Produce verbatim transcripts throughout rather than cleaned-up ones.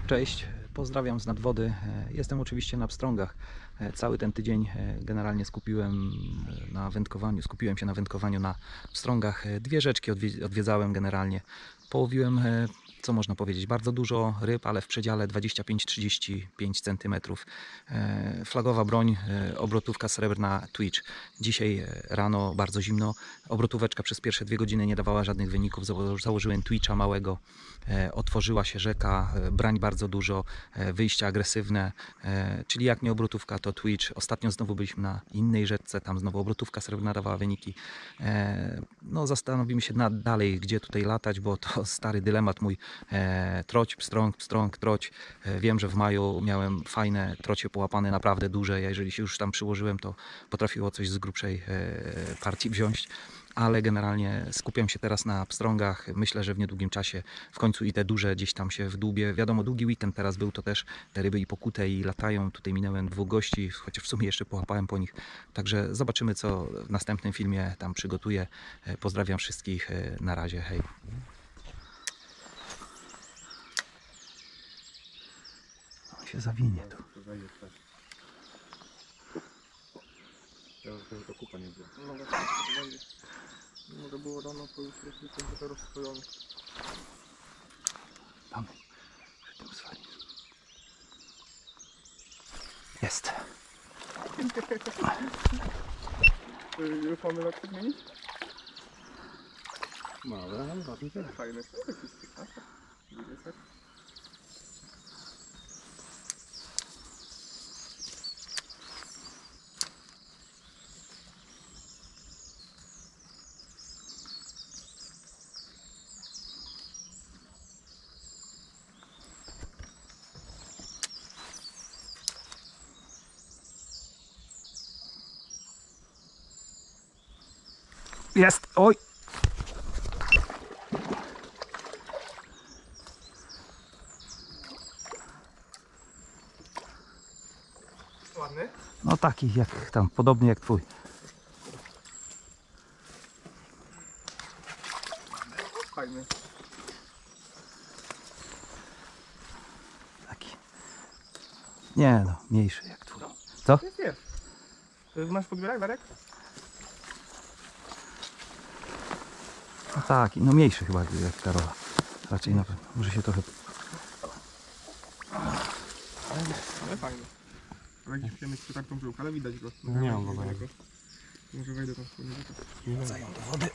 Cześć, pozdrawiam z nadwody. Jestem oczywiście na pstrągach. Cały ten tydzień generalnie skupiłem na wędkowaniu, skupiłem się na wędkowaniu na pstrągach. Dwie rzeczki odwiedzałem generalnie. Połowiłem, co można powiedzieć, bardzo dużo ryb, ale w przedziale dwadzieścia pięć do trzydziestu pięciu centymetrów. Flagowa broń, obrotówka srebrna Twitch. Dzisiaj rano bardzo zimno. Obrotóweczka przez pierwsze dwie godziny nie dawała żadnych wyników. Założyłem Twitcha małego. Otworzyła się rzeka, brań bardzo dużo, wyjścia agresywne. Czyli jak nie obrotówka, to Twitch. Ostatnio znowu byliśmy na innej rzece. Tam znowu obrotówka srebrna dawała wyniki. No zastanowimy się nad, dalej, gdzie tutaj latać, bo to stary dylemat mój. Troć, pstrąg, pstrąg, troć. Wiem, że w maju miałem fajne trocie połapane, naprawdę duże. Ja jeżeli się już tam przyłożyłem, to potrafiło coś z grubszej partii wziąć. Ale generalnie skupiam się teraz na pstrągach. Myślę, że w niedługim czasie w końcu i te duże gdzieś tam się wdłubię. Wiadomo, długi weekend teraz był, to też te ryby i pokute i latają. Tutaj minąłem dwóch gości, chociaż w sumie jeszcze połapałem po nich. Także zobaczymy, co w następnym filmie tam przygotuję. Pozdrawiam wszystkich. Na razie, hej. On się zawinie tu. To kupa nie było. No właśnie, to będzie. Może było rano, to już jest trochę rozstrojony. Tam przy tym swalisz. Jest. To już mamy lekko zmienić? Małe, ale ważne też. Fajne. To jest piętnaście. dwadzieścia. Jest! Oj! Ładny? No taki jak tam, podobny jak twój. Fajny. Taki. Nie no, mniejszy jak twój. Co? Jest, jest. To masz podbierak, Darek? No taki, no mniejszy chyba jak Karola. Raczej na pewno. Może się trochę... Ale fajny. Ale jakiś chciałem mieć taką żyłkę, ale widać go. Nie mam w ogóle. Może wejdę tam w sumie. Wracają do wody.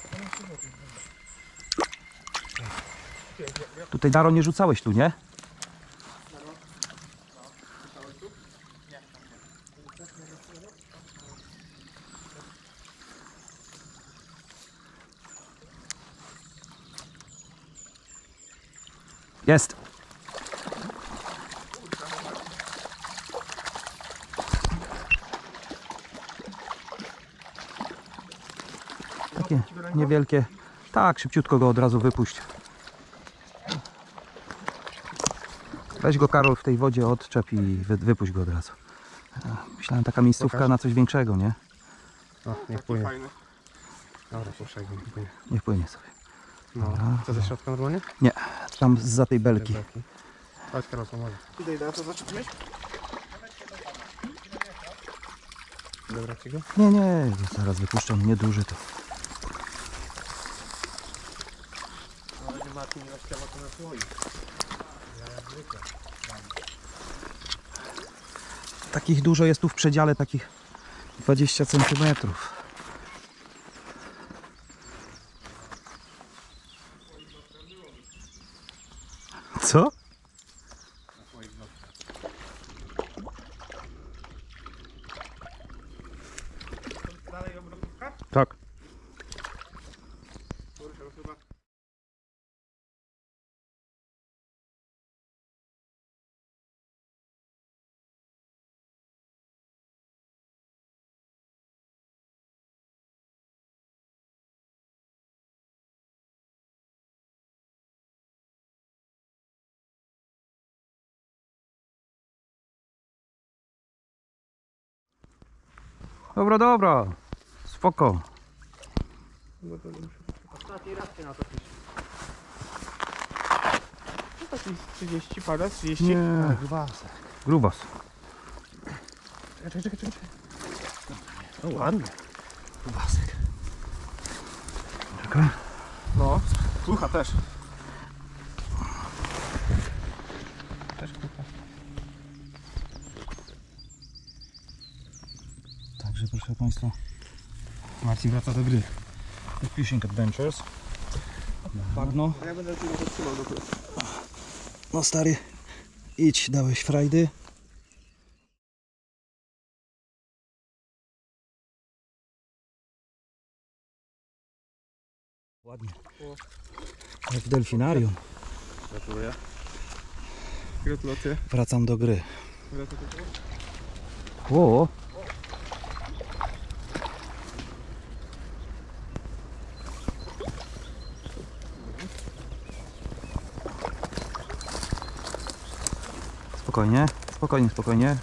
Tutaj Daro nie rzucałeś tu, nie? Jest. Takie niewielkie. Tak, szybciutko go od razu wypuść. Weź go, Karol, w tej wodzie odczep i wy, wypuść go od razu. Myślałem, taka miejscówka Pokaż. na coś większego, nie? O, niech Taki płynie. fajny. Dobra, puszczaj go, niech płynie. Niech płynie sobie. No, Dobra. co ze środka normalnie? Nie, tam zza tej belki. Chodź, Karol, pomoże. Tutaj da, to zaczepiłeś? Dobra ci go? Nie, nie, zaraz wypuszczam, nieduży to. Ale nie Martin nie rozpiawa to na słoi. Takich dużo jest tu w przedziale, takich dwadzieścia centymetrów. Co? Dalej obrotówka? Tak. Kurczę, chyba. Dobra, dobra. Spoko. No to muszę... Ostatni raz się na to pisze. taki trzydzieści pada, trzydzieści. Nie. Grubasek. Grubas. Czekaj, czekaj, czekaj. No ładny. Grubasek. Czekaj. No, słucha też. Też słucha. Także proszę Państwa, Marcin wraca do gry. The Fishing Adventures. Bagno. A ja będę tylko podtrzymał do tyłu. No stary, idź, dałeś frajdy. Ładnie. Jak w delfinarium. Gratuluję. Gratulacje. Wracam do gry. Gratulacje. O! Spokojnie, spokojnie, spokojnie.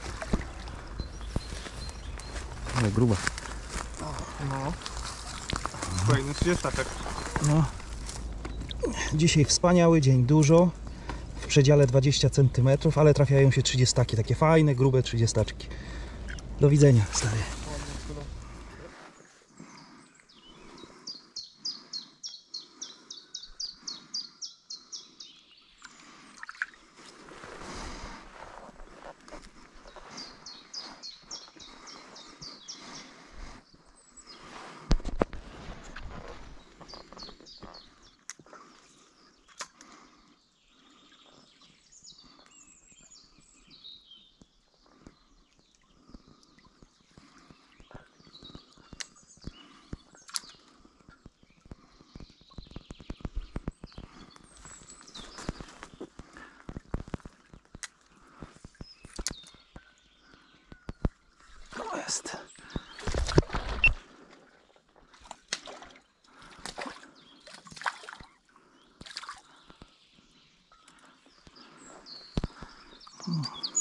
Ale gruba. No. Kolejny trzydziestaczek. No. Dzisiaj wspaniały dzień, dużo. W przedziale dwadzieścia centymetrów, ale trafiają się trzydziestaki, takie fajne, grube trzydziestaczki. Do widzenia, stary. To jest. Hmm.